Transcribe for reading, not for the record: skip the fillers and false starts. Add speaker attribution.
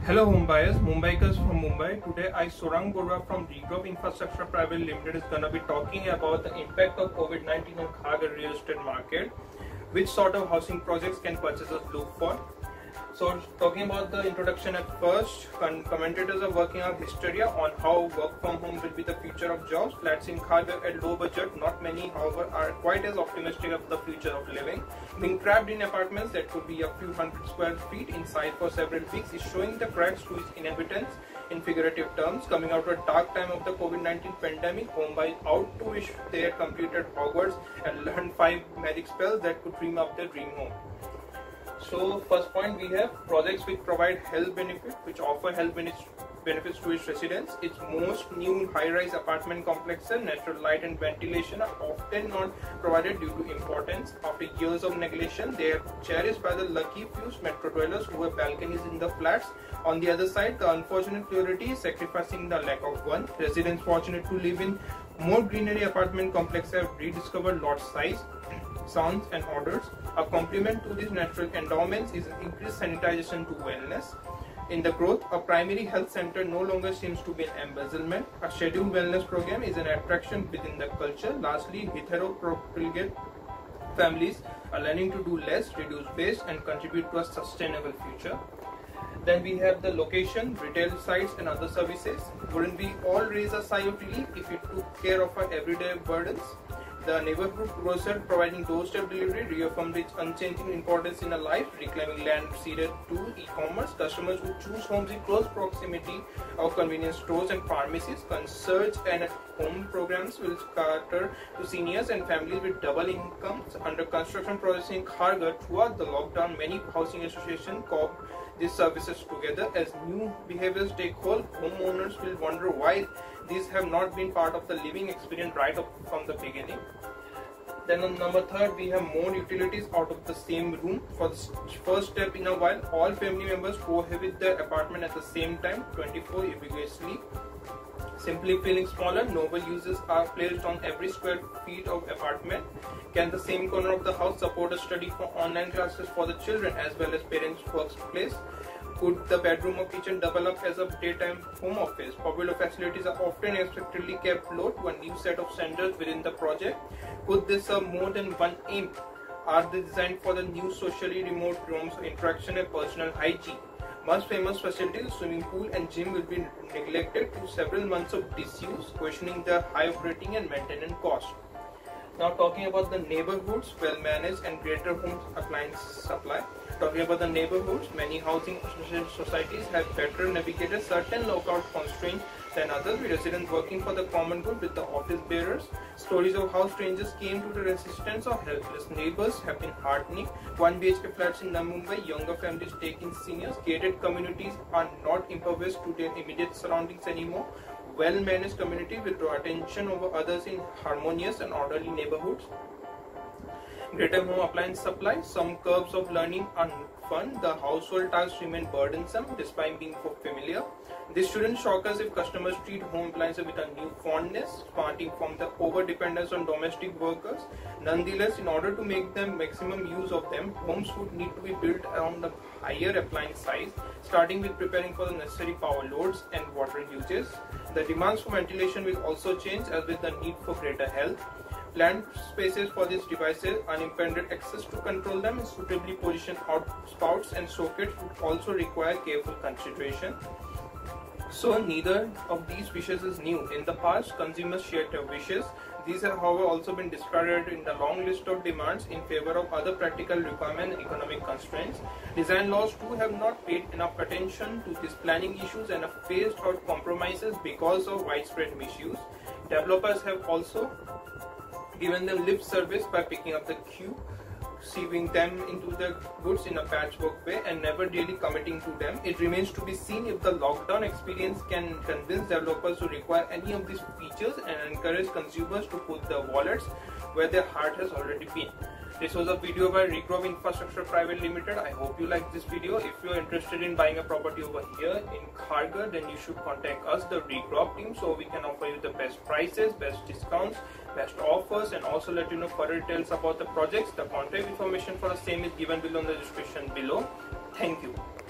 Speaker 1: Hello Mumbaikers from Mumbai. Today I, Surang Borwa from Regrowth Infrastructure Private Limited is gonna be talking about the impact of COVID-19 on Kharghar real estate market. Which sort of housing projects can purchasers look for? So talking about the introduction at first, commentators are working out hysteria on how work from home will be the future of jobs. Flats in Kharghar at low budget, not many however are quite as optimistic of the future of living. Being trapped in apartments that could be a few hundred square feet inside for several weeks is showing the cracks to its inhabitants in figurative terms. Coming out of a dark time of the COVID-19 pandemic, homebuyers out to wish they had completed Hogwarts and learned 5 magic spells that could dream up their dream home. So first point, we have projects which provide health benefit, which offer health benefits to its residents. Its most new high-rise apartment complexes, natural light and ventilation are often not provided due to importance. After years of neglection, they are cherished by the lucky few metro dwellers who have balconies in the flats. On the other side, the unfortunate plurality is sacrificing the lack of one. Residents fortunate to live in more greenery apartment complexes have rediscovered lot size, sounds and odors. A complement to these natural endowments is increased sanitization to wellness. In the growth, a primary health center no longer seems to be an embezzlement. A scheduled wellness program is an attraction within the culture. Lastly, heteroprofligate families are learning to do less, reduce waste and contribute to a sustainable future. Then we have the location, retail sites and other services. Wouldn't we all raise a sigh of relief if it took care of our everyday burdens? The neighborhood grocer providing doorstep delivery reaffirmed its unchanging importance in a life, reclaiming land ceded to e-commerce. Customers who choose homes in close proximity of convenience stores and pharmacies, concierge and home programs will cater to seniors and families with double incomes. Under construction projects in Kharghar throughout the lockdown, many housing associations co-opt these services together. As new behaviors take hold, homeowners will wonder why these have not been part of the living experience right up from the beginning. Then on number 3, we have more utilities out of the same room. For the first step in a while, all family members cohabit their apartment at the same time, 24 ambiguously. Simply feeling smaller, noble uses are placed on every square feet of apartment. Can the same corner of the house support a study for online classes for the children as well as parents' workplace? Could the bedroom or kitchen double up as a daytime home office? Popular facilities are often unexpectedly kept low to a new set of standards within the project. Could they serve more than one aim? Are they designed for the new socially remote rooms of interaction and personal hygiene? Most famous facilities, swimming pool and gym will be neglected to several months of disuse, questioning their high operating and maintenance cost. Now talking about the neighborhoods, well managed and greater home appliance supply. Talking about the neighborhoods, many housing societies have better navigated certain lockout constraints than others, with residents working for the common good with the office bearers. Stories of how strangers came to the resistance of helpless neighbors have been heartening. 1 BHK flats in Mumbai, younger families taking seniors. Gated communities are not impervious to their immediate surroundings anymore. Well-managed community will draw attention over others in harmonious and orderly neighborhoods. Greater home appliance supply. Some curves of learning are fun. The household tasks remain burdensome despite being familiar. This shouldn't shock us if customers treat home appliances with a new fondness, starting from the over-dependence on domestic workers. Nonetheless, in order to make them maximum use of them, homes would need to be built around the higher appliance size, starting with preparing for the necessary power loads and water uses. The demands for ventilation will also change, as with the need for greater health. Planned spaces for these devices, unimpeded access to control them, and suitably positioned spouts and sockets would also require careful consideration. So neither of these wishes is new. In the past, consumers shared their wishes. These have, however, also been discarded in the long list of demands in favor of other practical requirements and economic constraints. Design laws too have not paid enough attention to these planning issues and have phased out compromises because of widespread misuse. Developers have also given them lip service by picking up the queue, sieving them into the goods in a patchwork way and never really committing to them. It remains to be seen if the lockdown experience can convince developers to require any of these features and encourage consumers to put their wallets where their heart has already been. This was a video by Regrowth Infrastructure Private Limited. I hope you liked this video. If you are interested in buying a property over here in Kharghar, then you should contact us, the Regrowth team, so we can offer you the best prices, best discounts, best offers, and also let you know further details about the projects. The contact information for the same is given below in the description below. Thank you.